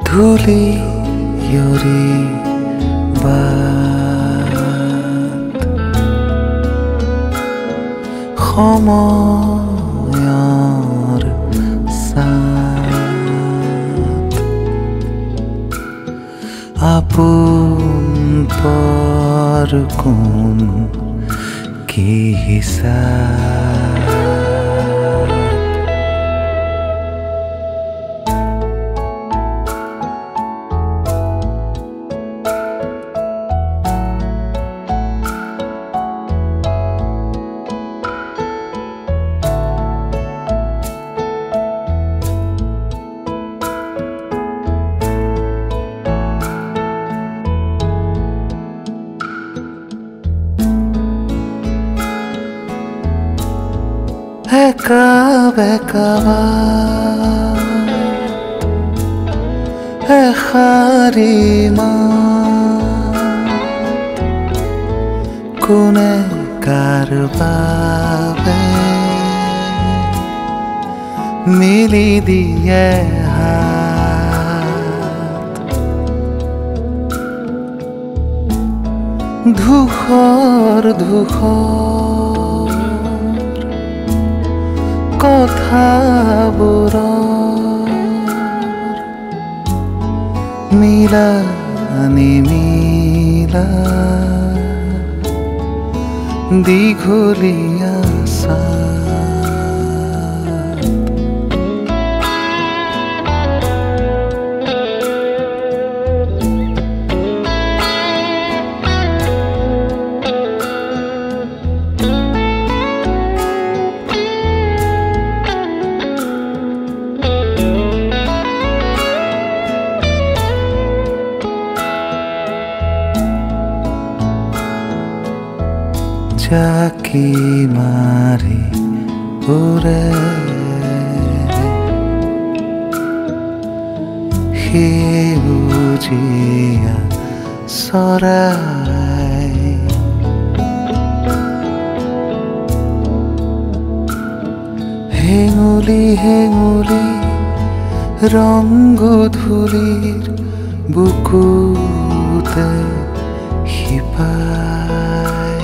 ধূলি ইয়ৰি বাট সময়ৰ ছাট আপোন পৰ কোন কি হিচাপ একা বেকা এষাৰি মাত কোনে কাৰ বাবে মিলি দিয়ে হাত ধূসৰ কথাবোৰৰ মিলা নিমিলা দীঘলীয়া জাকি মাৰি উৰে সেউজীয়া চৰাই হেঙুলি হেঙুলি ৰংগধূলিৰ বুকুতে শিপাই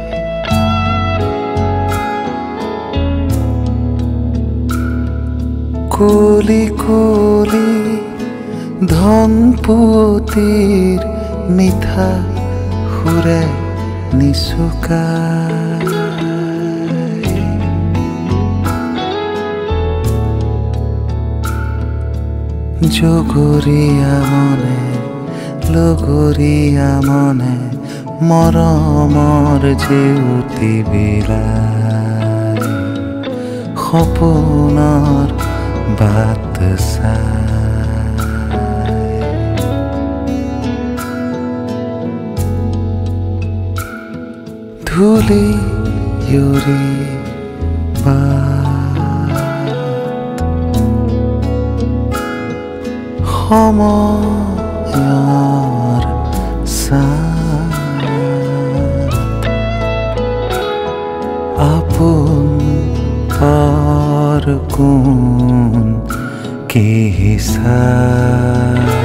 কুলি কুলি ধনপতিৰ মিঠা সুৰে নিচুকাই জগৰীয়া মনে লগৰীয়া মনে মৰমৰ জেউতি বিলাই সপোনৰ বাট চাই ধূলি ইয়ৰি বাট সময়ৰ ছাট আপোন পৰ কোন কি হিচাপ